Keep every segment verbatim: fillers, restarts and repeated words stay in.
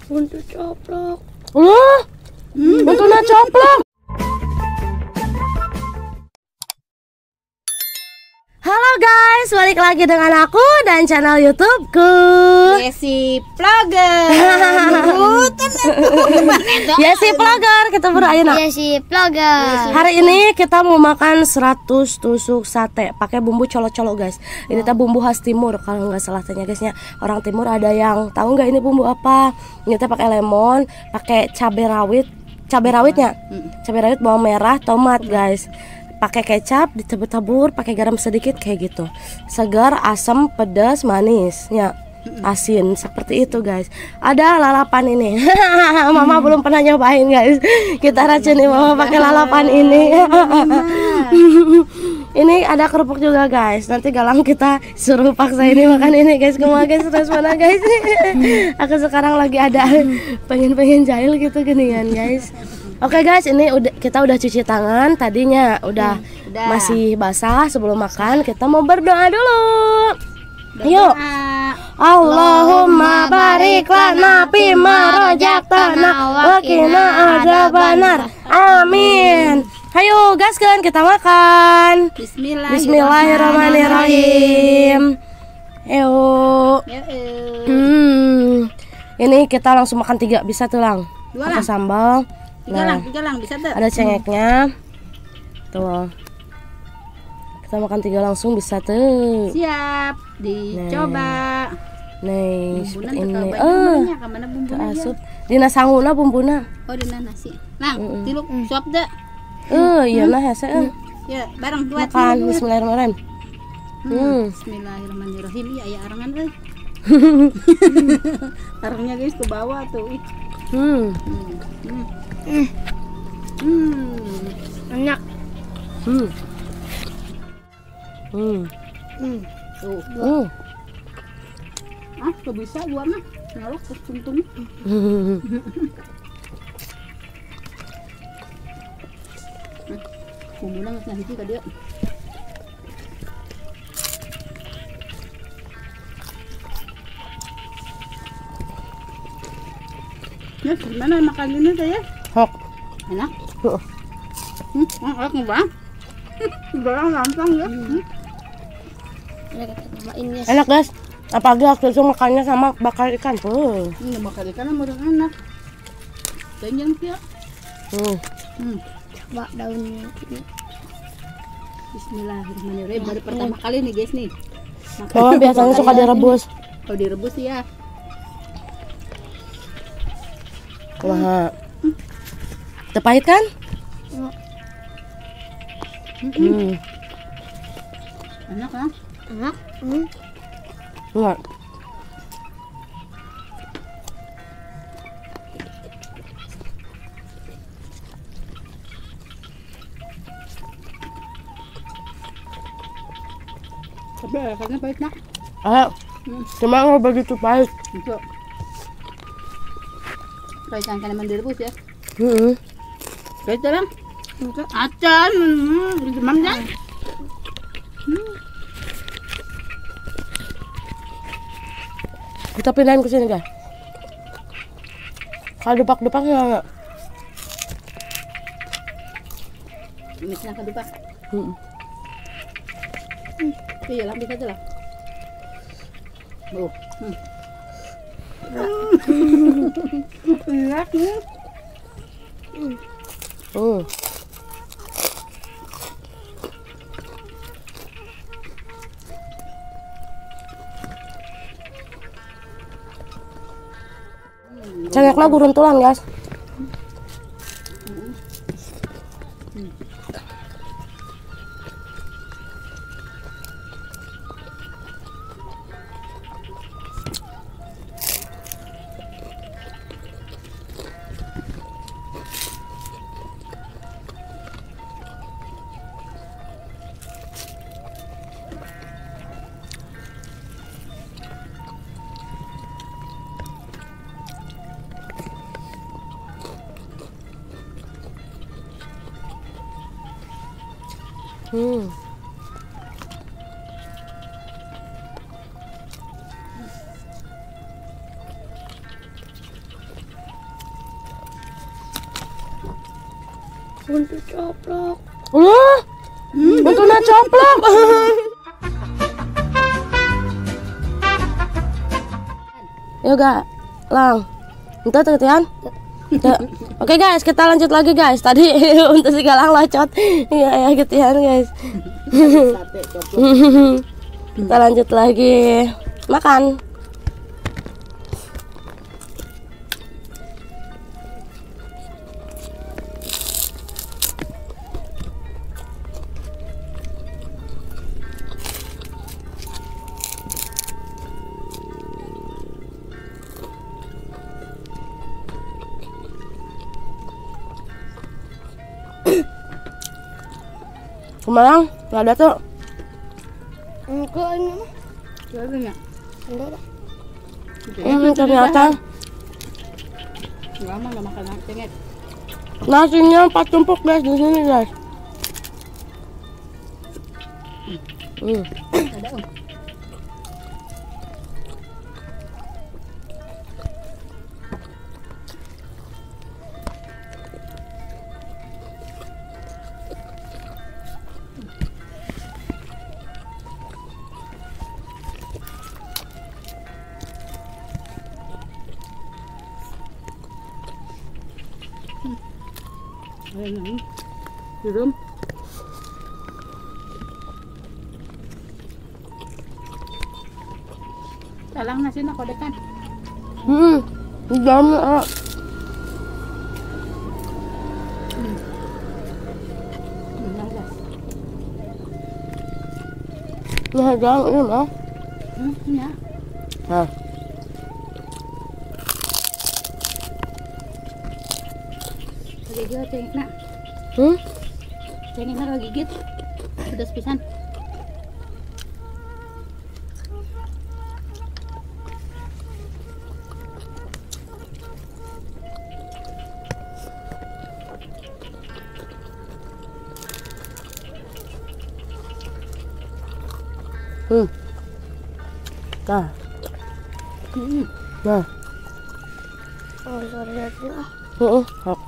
Untuk coplok. Uh, hmm. Untuna coplok. Halo guys, balik lagi dengan aku dan channel YouTubeku Yesi Vlogger. Yesi Vlogger, kita berakhir. Yesi Vlogger. Hari ini kita mau makan seratus tusuk sate pakai bumbu colo-colo guys. Ini tuh bumbu khas timur kalau nggak salah tanya guysnya. Orang timur ada yang tahu nggak ini bumbu apa? Ini tuh pakai lemon, pakai cabai rawit, cabai rawitnya, cabai rawit, bawang merah, tomat guys. Pakai kecap, ditabur-tabur, pakai garam sedikit kayak gitu. Segar, asam, pedas, manis, ya, asin seperti itu guys. Ada lalapan ini. Mama belum pernah nyobain guys. Kita racunin mama pakai lalapan ini. Ini ada kerupuk juga guys. Nanti Galang kita suruh paksa ini makan ini guys. Kemana guys? Terus mana guys? Aku sekarang lagi ada pengen-pengen jahil gitu geningan guys. Oke guys, ini udah kita udah cuci tangan tadinya udah, hmm, udah masih basah. Sebelum makan kita mau berdoa dulu. Yuk. Allahumma barik lana fima razaqtana wa qina adzabannar. Amin. Ayo gaskeun kita makan. Bismillahirrahmanirrahim. Bismillahirrahmanirrahim. Ayo. Hmm. Ini kita langsung makan tiga bisa tuh lang. Pakai sambal. Nah, tiga lang, bisa tuh. Ada cengeknya. Tuh. Kita makan tiga langsung bisa tuh. Siap, dicoba. Nih, seperti ini. Oh, kemana bumbunya? Asup. Dina sanguna bumbuna. Oh, dina nasi. Nah, mm -mm. Tiluk suap deh. Eh, iya nah hese. Hmm. Ya, bareng dua. Makan. Bismillahirrahmanirrahim. Hmm. Bismillahirrahmanirrahim. Ya, ya arangan euy. Arangnya guys ke bawah tuh. Hmm. Hmm. Hmm. Hmm. Enak. Hmm. Hmm. Hmm. Tuh. Hmm. Ah, kok bisa gua mah ngaluk terus tuntung. Bumbunya nggak hiji ka dia. Ya, gimana makan ini teh ya? Hok. Enak? Tuh. Hmm, enak enggak? Goreng gampang ya. Hmm. Enak guys. Apalagi waktu itu makannya sama bakar ikan. Uh. Ini bakar ikan mah enak. Jangan sih. Hmm. Hmm. Coba daunnya. Bismillahirrahmanirrahim. Baru pertama kali nih guys nih. Mama biasanya suka direbus. Kalau direbus ya. Wah. Terpahit kan? Hmm. Enak kan? Enak. Hmm. Enggak. Tapi rasanya pahit nak. Ah, cuma nggak begitu pahit. Untuk pahit kan karena direbus ya. Hmm. Pahit kan? Acan, hmm, demam kan? Hmm. Kita pindahin ke sini guys. Kalau depak-depak enggak. Misalnya ke depan. Hmm. Hmm. Iya lah, bisa aja lah. Oh. Hmm. Enak nih. Hmm. Cengeknya gurun tulang guys. Hmm. Untuk coplok. Wah, betul na coplok. Yo ga, lang. Entah tetian. Oke guys, kita lanjut lagi guys. Tadi untuk si Galang locot. Iya ya getian guys. Kita lanjut lagi makan. Kemalang nggak ada tuh. Enggak ini mah. Ada nggak? Enggak ada. Hmm, ternyata Lama nggak makan cengek. nasinya empat tumpuk guys di sini guys. Hmm. Ada om. Ayan, belum. Talang nasi na kodekan. Hmm, di dalam ah. Nah, jangan ini mah. Hmm, ya. Nah, Gigit cengek na. hmm, Cengek na kagigit. Pedas pisan. hmm. Nah, Hmm. nah, Oh, sorry lagi ah. heeh, hak.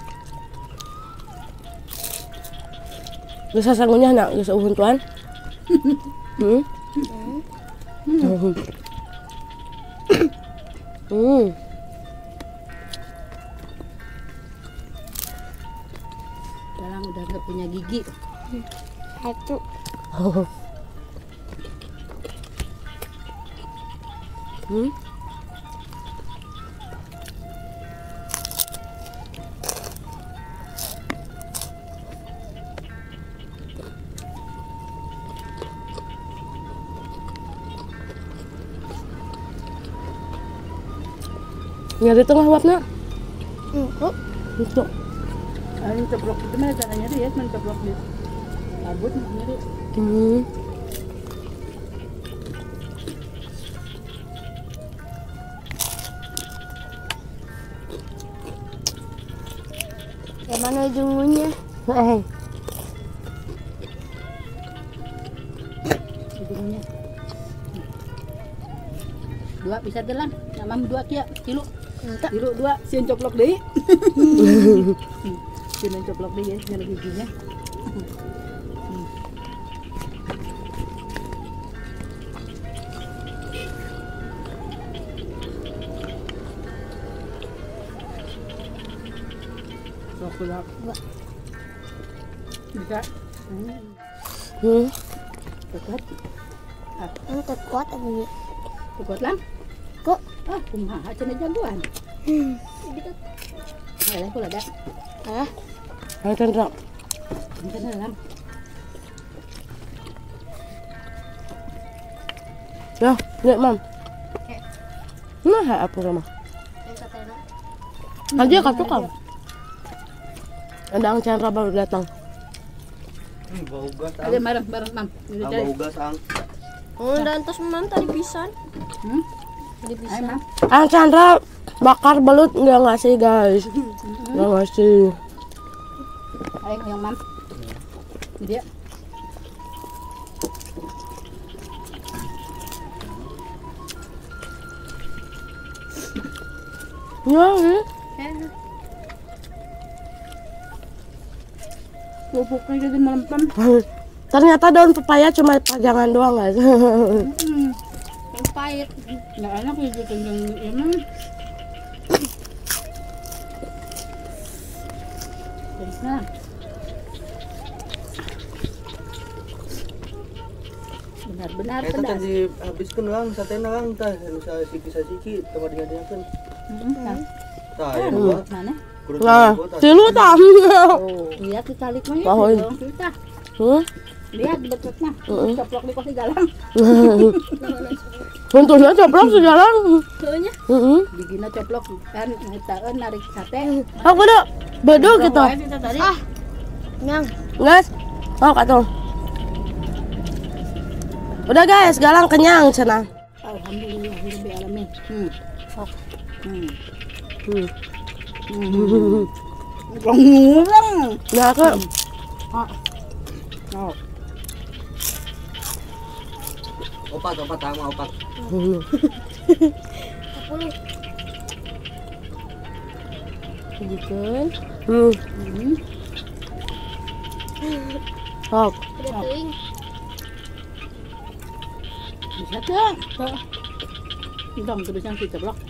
Bisa sangunya nak, bisa uhun tuan. Hmm. Hmm. Hmm. Talang udah nggak punya gigi. Satu. Hmm. Nyari tengah wapna. Enggak. Itu. Ayo ceplok itu mana caranya dia, cuma ceplok dia. Abut nyari. Hmm. Yang mana ujungnya? Eh, Ujungnya. Dua bisa telan. Namam dua kia kilo. Enggak. Kilo dua sieun coplok deui. Sieun coplok deui ya, nyari giginya. Sok kulak. Bisa. Hmm. hmm. Dekat. Enggak kuat ini. Dekat lang. Kok? Ah, kumaha cenah jagoan. Hmm. Ayo kula da. Ah, Ayo Chandra. Cenah lang. Ya, lihat mam. Nah, apa sama? Aja kat tukang. Ada ang Chandra baru datang. Hmm, bau gas ang. Ada bareng bareng mam. Ah, bau gas ang. oh dan terus mam tadi pisan. Hmm? Tadi Ayo pisan. mam. Ang Chandra bakar belut nggak ngasih guys. Nggak ngasih. Ayo yang mam. Dia. Ya, ya. Pupuknya jadi melempem. Ternyata daun pepaya cuma pajangan doang guys. Hmm. Yang pahit. Nggak enak gitu kenceng emang. Nah. Benar-benar Eta pedas. tadi habiskeun lang satena lang tah anu siki-siki tempat diadiakeun. Hmm, nah. Tah aya dua. Mana? Kudu Nah, dua tah. tilu tah. Oh, lihat ditarik mah ya. Bahoy. Dorong kita. Hmm? Lihat betutnya. Heeh. Coplok di kursi galang. Untungnya coplok sejalan. Soalnya Heeh. Gigina coplok kan ngetaeun narik sate. Aku udah bedo gitu. Ah, nyang. Guys, oh katuh. Udah guys, galang kenyang cenah. alhamdulillah rabbil alamin. Hmm. Sok. Hmm. Hmm. Hmm. Ngurang. Nah aku Ah. Oh. Opat opat sama opat. sepuluh. Bikin. Hmm. Hmm. Sok. Udah teuing. Bisa tuh. Tuh. Dong terus yang kita blok.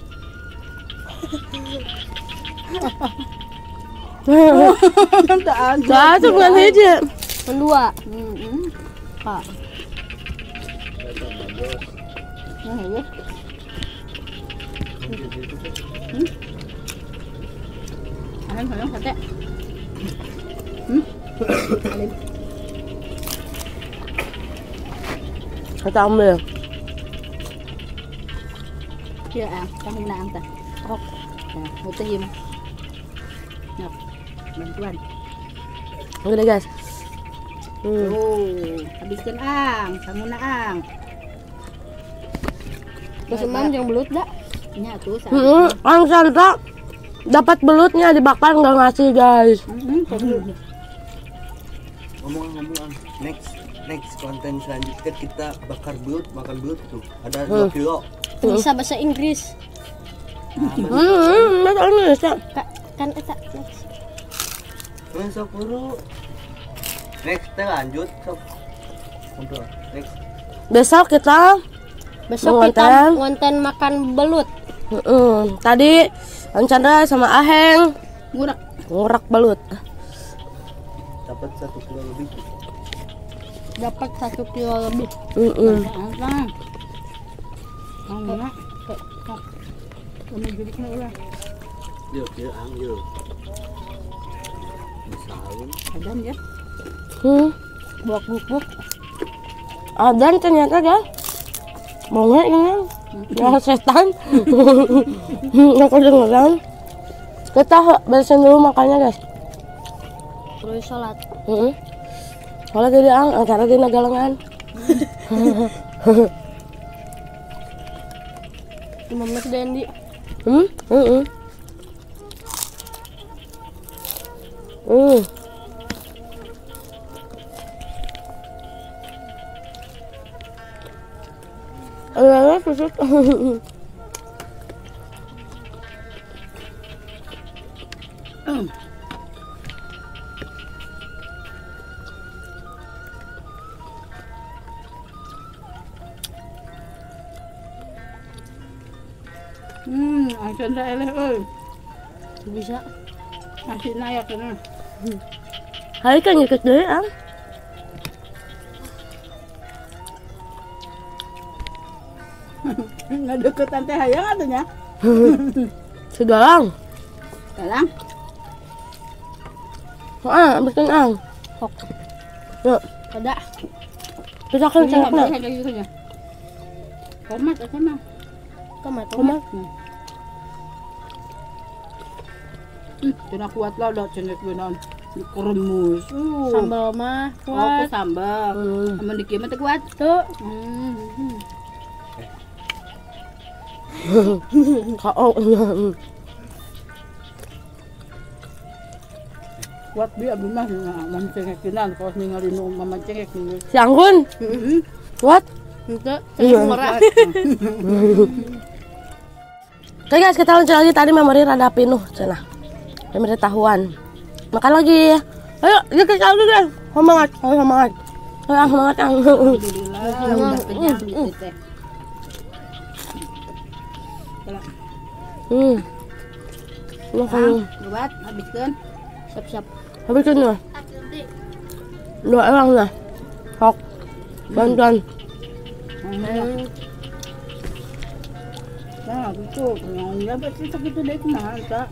Tak ada. Satu bukan hiji. Kedua. Hmm. Pak. Nah, ya. Hmm. Alam alam sate. Hmm. Alim. Kita ambil. Ya, ah, kamu na anta. Oh. Nah, butuh yun. Nak. Bantuan. Udah guys. Hmm. Oh, habiskan ang, kamu na ang. Terus emam yang belut dah. Nya tuh sa. Hmm, Ang Santa dapat belutnya dibakar nggak ngasih guys. Hmm, hmm. Ngomong-ngomong next next konten selanjutnya kita bakar belut, makan belut tuh. Ada Hmm. dua kilo. Bisa bahasa Inggris. Hmm, bahasa Indonesia. Kak, kan eta next. Masuk buru. Next kita lanjut sok. Untuk next. Besok kita Besok kita Ngonten. ngonten makan belut. mm, tadi Ang Chandra sama Aheng Ngurak. ngurak belut. Dapat satu kilo lebih. Dapat satu kilo lebih. Mm-mm. Ang. Ang na. Kamu jadi kena ulah. Yuk, yuk, ang yuk. Misalnya. Adam ya. Hmm. Buak buk Adan ternyata guys. Bongek ini. Ya setan. Aku dengeran. Kita bersihin dulu makannya guys. terus sholat. Heeh. Kalau jadi ang, angkara di nagalangan. Lima menit deh Andi. Hmm? Heeh. Hmm. Ada susut. Hmm, ang Chandra eleh euy. Bisa. Masih naik kana. Hari kan ngikut deui ang. Ngadeukeutan teh hayang atunya. Segalang. Galang. Ah, bikin ang. Hok. Yuk, Ada. kita kan Ini celakna. ada gitu nya. Tomat atuh mah. Tomat. Tomat. Hmm, cenah kuat lah udah cenah beunaan dikeremus. Uh. Sambal mah Oh, ke kuat. sambal. Hmm. Amun dikieu mah teu kuat. Tuh. Hmm. hmm. K O. Kuat bi abdi mah mun cengekinan kalau ningali nu mamancengek ni. Si Anggun. Heeh. What? Itu Iya. merah. Oke guys, kita lanjut lagi. Tadi memori rada pinuh cenah. Memori tahuan. Makan lagi. Ayo, dikit lagi guys. Semangat, ayo semangat. Ayo semangat yang. Alhamdulillah udah kenyang dikit teh. Hmm. Makan. Buat habiskan. Siap-siap. Habisin nih. Dua orang lah. Hok. Bantuan. Nah, itu yang dapat itu gitu deh kemana tak?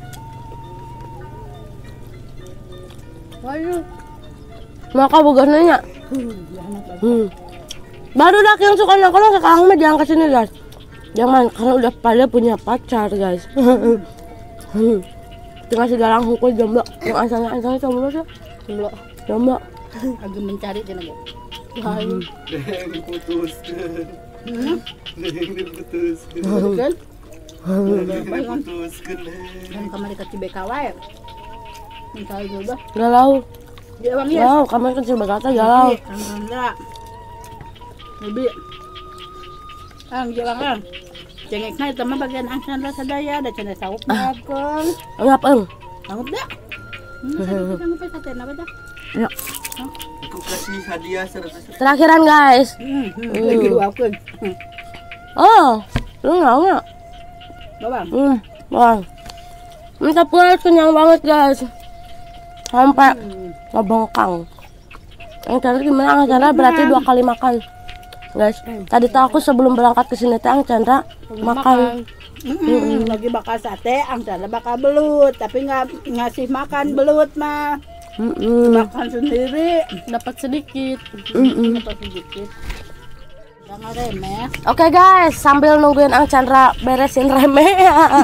Waduh, Maka bogas nanya. Hmm. Baru dah yang suka nongkrong sekarang mah jangan kesini guys. Jangan karena udah pada punya pacar guys. Hmm. Tinggal segalang hukum jomblo. Yang asalnya asalnya jomblo sih. jomblo. Jomblo. Agak mencari tenaga. Yang diputuskan. Yang diputuskan. Kan? Yang diputuskan. Dan kamar dekat B K W ya. Minta juga. Galau. Dia bang ya. Galau, kamar kecil berkata galau. Alhamdulillah. Lebih. Ang jalan kan. Cengeknya itu mah bagian angsan lah sadaya ada cendera saup bakal. Ngap eng. Sanggup dah. Hmm, sanggup ya sate apa dah? Ya. Aku kasih hadiah seratus. Terakhiran guys. Hmm, lagi dua aku. Oh, lu nggak nggak? Bang. Hmm, bang. Minta puas kenyang banget guys. Sampai nggak bengkang. Yang cara gimana? Yang cara berarti dua kali makan. Guys, tadi tuh aku sebelum berangkat ke sini teh Chandra makan. Mm-mm, lagi bakal sate, ang Chandra bakal belut, tapi nggak ngasih makan belut mah. Mm-mm. Makan sendiri, Dapat sedikit. Mm-mm. dapat sedikit. Jangan remeh. Oke guys, sambil nungguin Ang Chandra beresin remeh,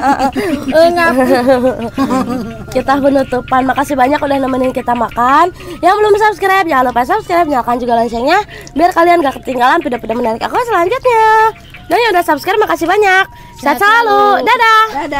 kita penutupan. Makasih banyak udah nemenin kita makan. Yang belum subscribe jangan lupa subscribe, nyalakan juga loncengnya biar kalian gak ketinggalan video-video menarik aku selanjutnya. Dan yang udah subscribe makasih banyak. Sehat selalu. Dadah. Dadah.